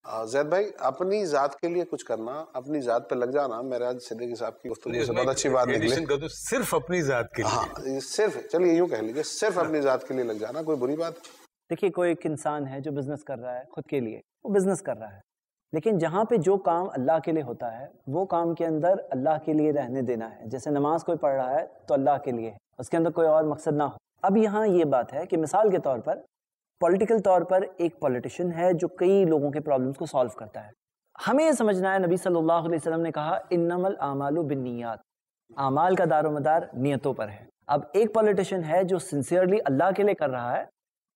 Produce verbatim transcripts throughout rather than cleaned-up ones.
زید بھائی اپنی ذات کے لیے کچھ کرنا, اپنی ذات پہ لگ جانا, میرا صدیقی صاحب کی گفتگو سے بہت اچھی بات نکلی. صرف اپنی ذات کے لیے, ہاں صرف, چلیے یوں کہہ لیجیے صرف اپنی ذات کے لیے لگ جانا کوئی بری بات؟ دیکھیے کوئی ایک انسان ہے جو بزنس کر رہا ہے خود کے لیے, وہ بزنس کر رہا ہے, لیکن جہاں پہ جو کام اللہ کے لیے ہوتا ہے وہ کام کے اندر اللہ کے لیے رہنے دینا ہے. جیسے نماز کوئی پڑھ رہا ہے تو اللہ کے لیے ہے, اس کے اندر کوئی اور مقصد نہ ہو. اب یہاں یہ بات ہے کہ مثال کے طور پر پولیٹیکل طور پر ایک پولیٹیشین ہے جو کئی لوگوں کے پرابلمس کو سالو کرتا ہے. ہمیں یہ سمجھنا ہے, نبی صلی اللہ علیہ وسلم نے کہا انما الاعمال بالنیات, اعمال کا دار و مدار نیتوں پر ہے. اب ایک پولیٹیشین ہے جو سنسیئرلی اللہ کے لیے کر رہا ہے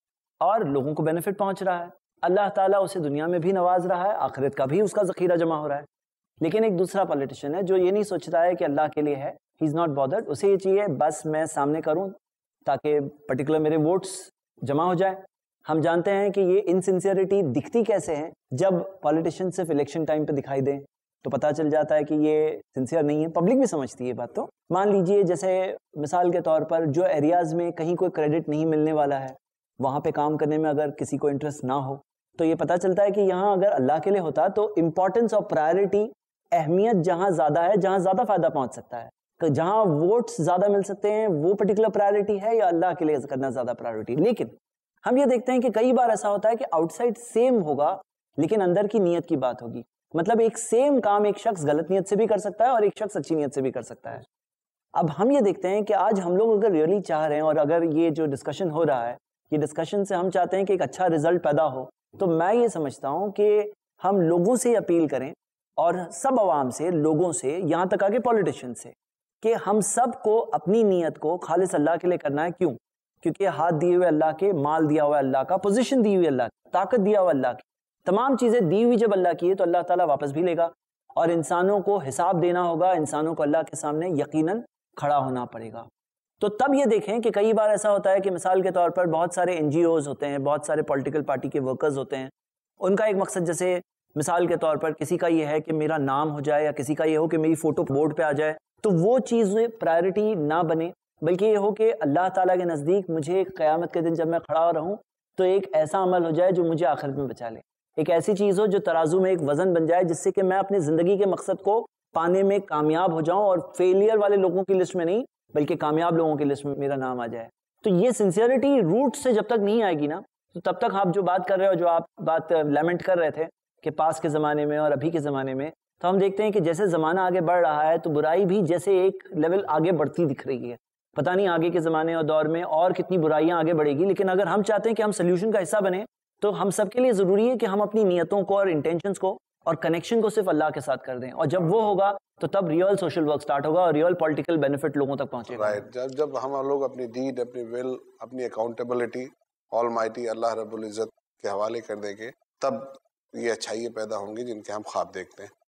اور لوگوں کو بینیفٹ پہنچ رہا ہے, اللہ تعالیٰ اسے دنیا میں بھی نواز رہا ہے, آخرت کا بھی اس کا ذخیرہ جمع ہو رہا ہے. لیکن ایک دوسرا پولیٹیشین ہے جو یہ نہیں سوچتا ہے کہ اللہ کے لیے ہے, ہی از ناٹ بادرڈ, اسے یہ چاہیے بس میں سامنے کروں تاکہ پرٹیکولر میرے ووٹس جمع ہو جائیں. ہم جانتے ہیں کہ یہ انسنسیئرٹی دکھتی کیسے ہیں, جب پولیٹیشین صرف الیکشن ٹائم پہ دکھائی دیں تو پتہ چل جاتا ہے کہ یہ سنسیئر نہیں ہے. پبلک بھی سمجھتی ہے یہ بات. تو مان لیجئے جیسے مثال کے طور پر جو ایریاز میں کہیں کوئی کریڈٹ نہیں ملنے والا ہے, وہاں پہ کام کرنے میں اگر کسی کو انٹرسٹ نہ ہو تو یہ پتہ چلتا ہے کہ یہاں اگر اللہ کے لیے ہوتا تو امپورٹنس اور پرائرٹی, اہمیت جہاں زیادہ ہے, جہاں زیادہ فائدہ پہنچ سکتا ہے, جہاں ووٹس زیادہ مل سکتے ہیں وہ پرٹیکولر پرائرٹی ہے یا اللہ کے لیے کرنا زیادہ پرائرٹی. لیکن ہم یہ دیکھتے ہیں کہ کئی بار ایسا ہوتا ہے کہ آؤٹ سائڈ سیم ہوگا لیکن اندر کی نیت کی بات ہوگی. مطلب ایک سیم کام ایک شخص غلط نیت سے بھی کر سکتا ہے اور ایک شخص اچھی نیت سے بھی کر سکتا ہے. اب ہم یہ دیکھتے ہیں کہ آج ہم لوگ اگر ریئلی چاہ رہے ہیں اور اگر یہ جو ڈسکشن ہو رہا ہے, یہ ڈسکشن سے ہم چاہتے ہیں کہ ایک اچھا رزلٹ پیدا ہو, تو میں یہ سمجھتا ہوں کہ ہم لوگوں سے اپیل کریں اور سب عوام سے, لوگوں سے, یہاں تک آگے پولیٹیشین سے, کہ ہم سب کو اپنی نیت کو خالص اللہ کے لیے کرنا ہے. کیوں؟ کیونکہ ہاتھ دیے ہوئے اللہ کے, مال دیا ہوا اللہ کا, پوزیشن دی ہوئی اللہ کی, طاقت دیا ہوا اللہ کی, تمام چیزیں دی ہوئی جب اللہ کی ہے تو اللہ تعالیٰ واپس بھی لے گا اور انسانوں کو حساب دینا ہوگا, انسانوں کو اللہ کے سامنے یقیناً کھڑا ہونا پڑے گا. تو تب یہ دیکھیں کہ کئی بار ایسا ہوتا ہے کہ مثال کے طور پر بہت سارے این جی اوز ہوتے ہیں, بہت سارے پولیٹیکل پارٹی کے ورکرز ہوتے ہیں, ان کا ایک مقصد جیسے مثال کے طور پر کسی کا یہ ہے کہ میرا نام ہو جائے یا کسی کا یہ ہو کہ میری فوٹو بورڈ پہ آ جائے, تو وہ چیز پرائرٹی نہ بنے, بلکہ یہ ہو کہ اللہ تعالیٰ کے نزدیک مجھے قیامت کے دن جب میں کھڑا رہوں تو ایک ایسا عمل ہو جائے جو مجھے آخرت میں بچا لے, ایک ایسی چیز ہو جو ترازو میں ایک وزن بن جائے جس سے کہ میں اپنی زندگی کے مقصد کو پانے میں کامیاب ہو جاؤں اور فیلئر والے لوگوں کی لسٹ میں نہیں بلکہ کامیاب لوگوں کی لسٹ میں میرا نام آ جائے. تو یہ سنسیئرٹی روٹ سے جب تک نہیں آئے گی نا, تو تب تک آپ جو بات کر رہے ہو, جو آپ بات لیمنٹ کر رہے تھے کہ پاس کے زمانے میں اور ابھی کے زمانے میں, تو ہم دیکھتے ہیں کہ جیسے زمانہ آگے بڑھ رہا ہے تو برائی بھی جیسے ایک لیول آگے بڑھتی دکھ رہی ہے. پتہ نہیں آگے کے زمانے اور دور میں اور کتنی برائیاں آگے بڑھے گی, لیکن اگر ہم چاہتے ہیں کہ ہم سلیوشن کا حصہ بنیں تو ہم سب کے لیے ضروری ہے کہ ہم اپنی نیتوں کو اور انٹینشنز کو اور کنیکشن کو صرف اللہ کے ساتھ کر دیں, اور جب وہ ہوگا تو تب ریئل سوشل ورک سٹارٹ ہوگا اور ریئل پولیٹیکل بینیفٹ لوگوں تک پہنچے گا. رائٹ, جب جب ہم لوگ اپنی ڈیڈ, اپنی ول, اپنی اکاؤنٹیبلٹی آل مائٹی اللہ رب العزت کے حوالے کر دیں گے, تب یہ اچھائیاں پیدا ہوں گی جن کے ہم خواب دیکھتے ہیں.